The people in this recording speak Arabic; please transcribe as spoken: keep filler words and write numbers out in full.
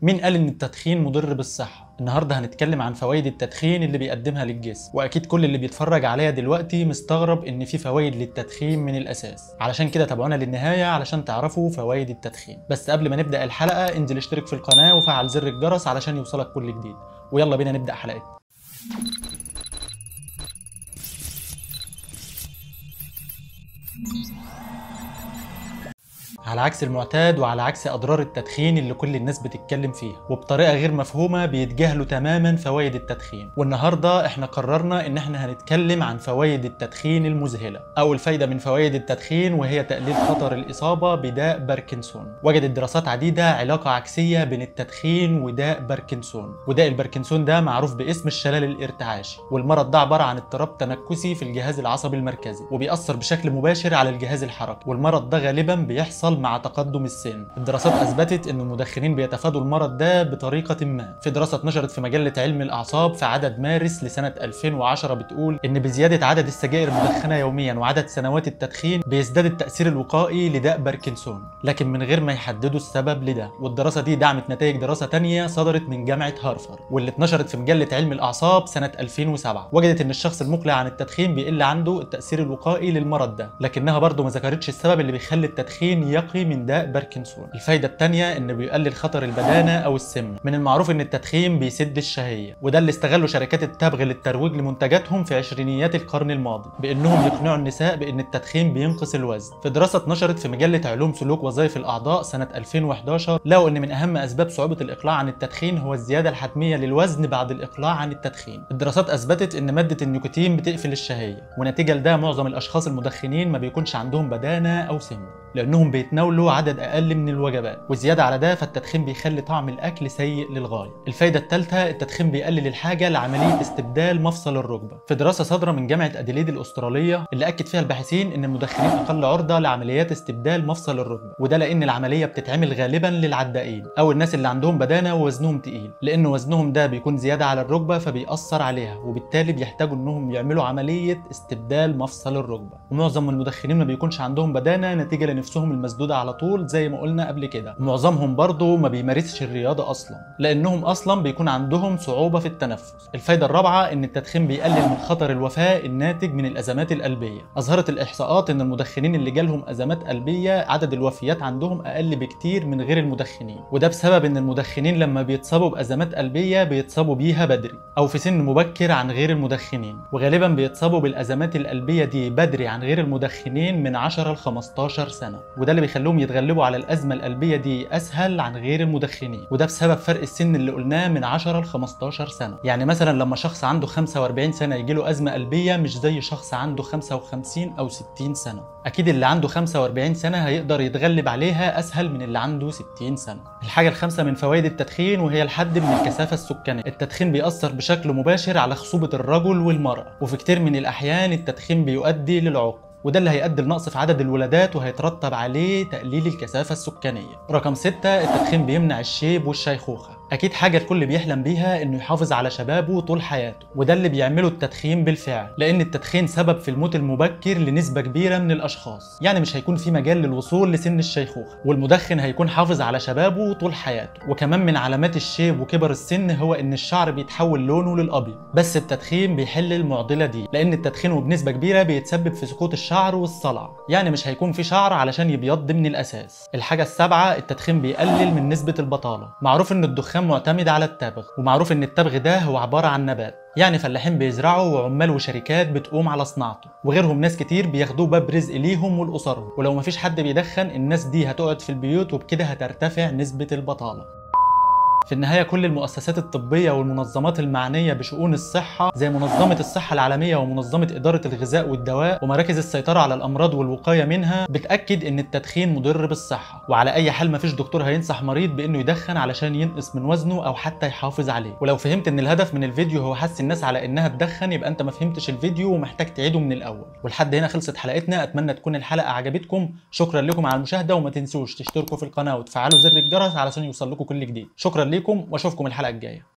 مين قال ان التدخين مضر بالصحة؟ النهارده هنتكلم عن فوائد التدخين اللي بيقدمها للجسم، واكيد كل اللي بيتفرج عليا دلوقتي مستغرب ان في فوائد للتدخين من الاساس. علشان كده تابعونا للنهاية علشان تعرفوا فوائد التدخين. بس قبل ما نبدأ الحلقة انزل اشترك في القناة وفعل زر الجرس علشان يوصلك كل جديد، ويلا بينا نبدأ حلقتنا. على عكس المعتاد وعلى عكس اضرار التدخين اللي كل الناس بتتكلم فيها وبطريقه غير مفهومه، بيتجاهلوا تماما فوائد التدخين. والنهارده احنا قررنا ان احنا هنتكلم عن فوائد التدخين المذهله. اول فايده من فوائد التدخين وهي تقليل خطر الاصابه بداء باركنسون. وجدت دراسات عديده علاقه عكسيه بين التدخين وداء باركنسون. وداء الباركنسون ده معروف باسم الشلل الارتعاشي، والمرض ده عباره عن اضطراب تنكسي في الجهاز العصبي المركزي وبيأثر بشكل مباشر على الجهاز الحركي، والمرض ده غالبا بيحصل مع تقدم السن. الدراسات اثبتت ان المدخنين بيتفادوا المرض ده بطريقه ما. في دراسه اتنشرت في مجله علم الاعصاب في عدد مارس لسنه ألفين وعشرة بتقول ان بزياده عدد السجائر المدخنه يوميا وعدد سنوات التدخين بيزداد التاثير الوقائي لداء باركنسون، لكن من غير ما يحددوا السبب لده. والدراسه دي دعمت نتائج دراسه ثانيه صدرت من جامعه هارفارد واللي اتنشرت في مجله علم الاعصاب سنه ألفين وسبعة. وجدت ان الشخص المقلع عن التدخين بيقل عنده التاثير الوقائي للمرض ده، لكنها برضه ما ذكرتش السبب اللي بيخلي التدخين يقي من داء باركنسون. الفايده الثانيه انه بيقلل خطر البدانه او السمنه. من المعروف ان التدخين بيسد الشهيه، وده اللي استغلوا شركات التبغ للترويج لمنتجاتهم في عشرينيات القرن الماضي بانهم يقنعوا النساء بان التدخين بينقص الوزن. في دراسه اتنشرت في مجله علوم سلوك وظائف الاعضاء سنه ألفين وحداشر لقوا ان من اهم اسباب صعوبه الاقلاع عن التدخين هو الزياده الحتميه للوزن بعد الاقلاع عن التدخين. الدراسات اثبتت ان ماده النيكوتين بتقفل الشهيه، ونتيجه لده معظم الاشخاص المدخنين ما بيكونش عندهم بدانه او سمنه لانهم بيتناولوا عدد اقل من الوجبات، وزياده على ده فالتدخين بيخلي طعم الاكل سيء للغايه. الفايده الثالثه التدخين بيقلل الحاجه لعمليه استبدال مفصل الركبه. في دراسه صادره من جامعه اديليد الاستراليه اللي اكد فيها الباحثين ان المدخنين اقل عرضه لعمليات استبدال مفصل الركبه، وده لان العمليه بتتعمل غالبا للعدائين او الناس اللي عندهم بدانه ووزنهم تقيل، لان وزنهم ده بيكون زياده على الركبه فبيأثر عليها، وبالتالي بيحتاجوا انهم يعملوا عمليه استبدال مفصل الركبه. ومعظم المدخنين ما بيكونش عندهم بدانه نتيجه لنفسهم المسدوده على طول زي ما قلنا قبل كده. معظمهم برضه ما بيمارسش الرياضه اصلا لانهم اصلا بيكون عندهم صعوبه في التنفس. الفايده الرابعه ان التدخين بيقلل من خطر الوفاه الناتج من الازمات القلبيه. اظهرت الاحصاءات ان المدخنين اللي جالهم ازمات قلبيه عدد الوفيات عندهم اقل بكتير من غير المدخنين، وده بسبب ان المدخنين لما بيتصابوا بازمات قلبيه بيتصابوا بيها بدري او في سن مبكر عن غير المدخنين، وغالبا بيتصابوا بالازمات القلبيه دي بدري عن غير المدخنين من عشرة ل خمستاشر سنه، وده اللي بيخليهم يتغلبوا على الازمه القلبيه دي اسهل عن غير المدخنين، وده بسبب فرق السن اللي قلناه من عشرة ل خمستاشر سنه. يعني مثلا لما شخص عنده خمسة وأربعين سنه يجي له ازمه قلبيه مش زي شخص عنده خمسة وخمسين او ستين سنه. اكيد اللي عنده خمسة وأربعين سنه هيقدر يتغلب عليها اسهل من اللي عنده ستين سنه. الحاجه الخامسه من فوائد التدخين وهي الحد من الكثافه السكانيه. التدخين بيأثر بشكل مباشر على خصوبه الرجل والمراه، وفي كتير من الاحيان التدخين بيؤدي للعقم، وده اللي هيؤدي لنقص في عدد الولادات وهيترتب عليه تقليل الكثافة السكانية. رقم ستة التدخين بيمنع الشيب والشيخوخة. أكيد حاجة الكل بيحلم بيها إنه يحافظ على شبابه طول حياته، وده اللي بيعمله التدخين بالفعل، لأن التدخين سبب في الموت المبكر لنسبة كبيرة من الأشخاص، يعني مش هيكون في مجال للوصول لسن الشيخوخة، والمدخن هيكون حافظ على شبابه طول حياته. وكمان من علامات الشيب وكبر السن هو إن الشعر بيتحول لونه للأبيض، بس التدخين بيحل المعضلة دي، لأن التدخين وبنسبة كبيرة بيتسبب في سقوط الشعر والصلع، يعني مش هيكون في شعر علشان يبيض من الأساس. الحاجة السابعة التدخين بيقلل من نسبة البطالة. معروف إن الدخان معتمد على التبغ، ومعروف ان التبغ ده هو عباره عن نبات، يعني فلاحين بيزرعوا وعمال وشركات بتقوم على صناعته، وغيرهم ناس كتير بياخدوه باب رزق ليهم ولاسرهم، ولو مفيش حد بيدخن الناس دي هتقعد في البيوت وبكده هترتفع نسبه البطاله. في النهاية كل المؤسسات الطبية والمنظمات المعنية بشؤون الصحة زي منظمة الصحة العالمية ومنظمة إدارة الغذاء والدواء ومراكز السيطرة على الأمراض والوقاية منها بتأكد إن التدخين مضر بالصحة، وعلى أي حال مفيش دكتور هينصح مريض بإنه يدخن علشان ينقص من وزنه أو حتى يحافظ عليه. ولو فهمت إن الهدف من الفيديو هو حث الناس على إنها تدخن يبقى أنت ما فهمتش الفيديو ومحتاج تعيده من الأول. ولحد هنا خلصت حلقتنا، أتمنى تكون الحلقة عجبتكم. شكرا لكم على المشاهدة، وما تنسوش تشتركوا في القناة وتفعلوا زر الجرس علشان يوصل لكم كل جديد. شكرا لكم واشوفكم الحلقة الجاية.